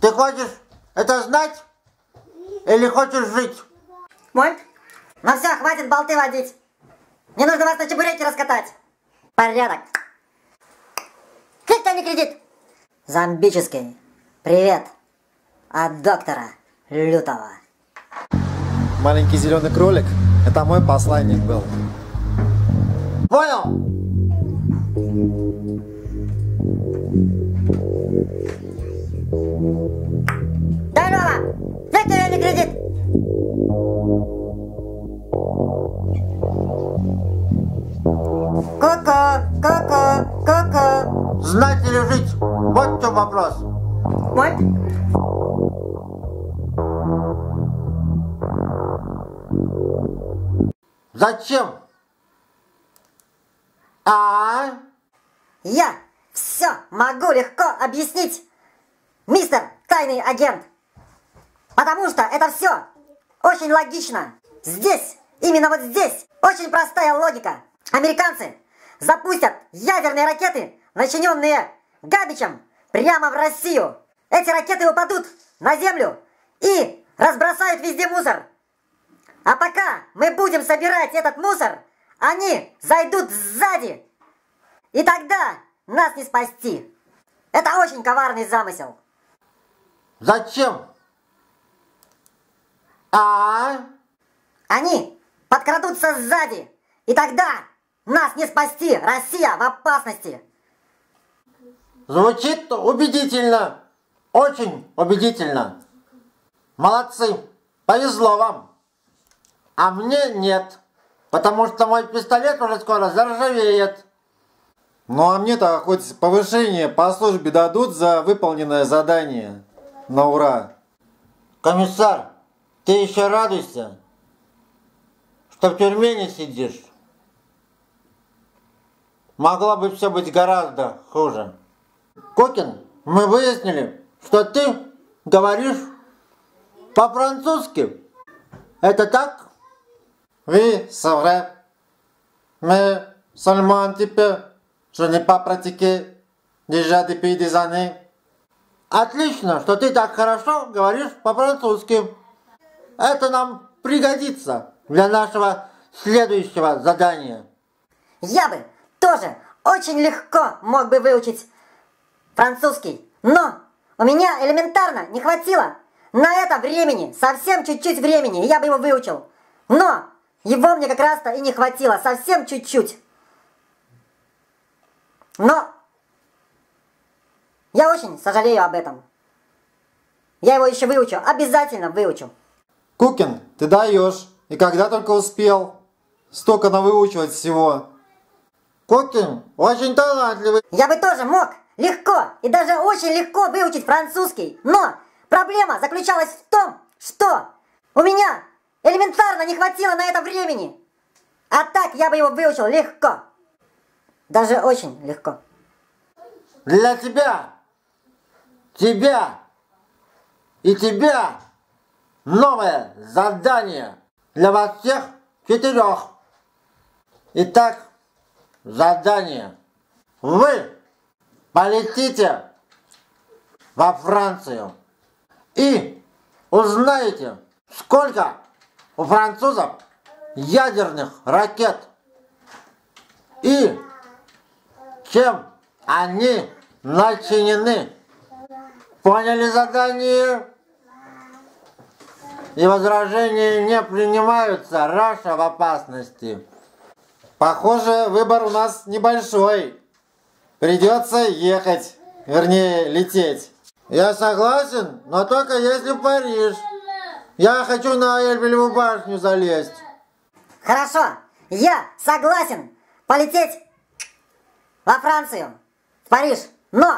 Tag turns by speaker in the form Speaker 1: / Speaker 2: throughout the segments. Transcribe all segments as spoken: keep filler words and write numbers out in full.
Speaker 1: Ты хочешь это знать? Или хочешь жить?
Speaker 2: Мой? Ну все, хватит болты водить. Мне нужно вас на чебуреки раскатать. Порядок. Как-то не кредит. Зомбический. Привет. От доктора Лютого.
Speaker 3: Маленький зеленый кролик – это мой посланник был.
Speaker 1: Понял?
Speaker 2: Здорово! Доктора не кредит. Ку-ку, ку-ку, ку-ку.
Speaker 1: Знать или жить? Вот в чем вопрос.
Speaker 2: Мой?
Speaker 1: Зачем? А?
Speaker 2: Я все могу легко объяснить, мистер тайный агент. Потому что это все очень логично. Здесь, именно вот здесь, очень простая логика. Американцы запустят ядерные ракеты, начиненные Габичем, прямо в Россию. Эти ракеты упадут на землю и разбросают везде мусор. А пока мы будем собирать этот мусор, они зайдут сзади. И тогда нас не спасти. Это очень коварный замысел.
Speaker 1: Зачем? А?
Speaker 2: Они подкрадутся сзади. И тогда нас не спасти. Россия в опасности.
Speaker 1: Звучит убедительно. Очень убедительно. Молодцы. Повезло вам. А мне нет. Потому что мой пистолет уже скоро заржавеет.
Speaker 3: Ну а мне-то хоть повышение по службе дадут за выполненное задание. На ура.
Speaker 1: Комиссар, ты еще радуйся, что в тюрьме не сидишь. Могло бы все быть гораздо хуже. Кукин, мы выяснили, что ты говоришь по-французски. Это так?
Speaker 3: Oui, c'est vrai. Mais seulement un petit peu. Je n'ai pas pratiqué déjà depuis des années.
Speaker 1: Отлично, что ты так хорошо говоришь по-французски. Это нам пригодится для нашего следующего задания.
Speaker 2: Я бы тоже очень легко мог бы выучить французский. Но у меня элементарно не хватило на это времени. Совсем чуть-чуть времени, и я бы его выучил. Но его мне как раз-то и не хватило. Совсем чуть-чуть. Но я очень сожалею об этом. Я его еще выучу. Обязательно выучу.
Speaker 3: Кукин, ты даешь. И когда только успел. Столько навыучивать всего.
Speaker 1: Кукин очень талантливый.
Speaker 2: Я бы тоже мог легко и даже очень легко выучить французский. Но проблема заключалась в том, что у меня элементарно не хватило на это времени. А так я бы его выучил легко. Даже очень легко.
Speaker 1: Для тебя, тебя и тебя новое задание для вас всех четырех. Итак, задание. Вы полетите во Францию и узнаете, сколько у французов ядерных ракет и чем они начинены. Поняли задание? И возражения не принимаются. Раша в опасности.
Speaker 3: Похоже, выбор у нас небольшой. Придется ехать. Вернее, лететь.
Speaker 1: Я согласен, но только если в Париж. Я хочу на Эльбелеву башню залезть.
Speaker 2: Хорошо, я согласен полететь во Францию, в Париж, но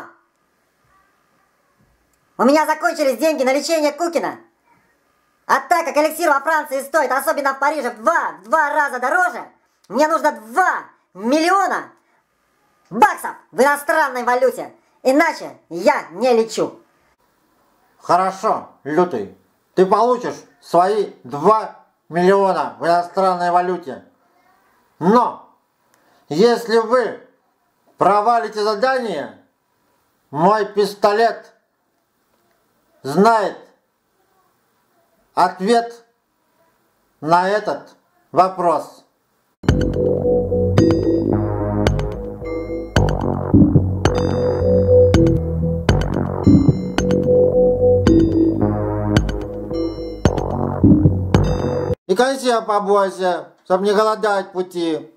Speaker 2: у меня закончились деньги на лечение Кукина. А так как эликсир во Франции стоит, особенно в Париже, в два, в два раза дороже, мне нужно два миллиона баксов в иностранной валюте. Иначе я не лечу.
Speaker 1: Хорошо, Лютый. Ты получишь свои два миллиона в иностранной валюте. Но если вы провалите задание, мой пистолет знает ответ на этот вопрос. И консерв побольше, чтобы не голодать в пути.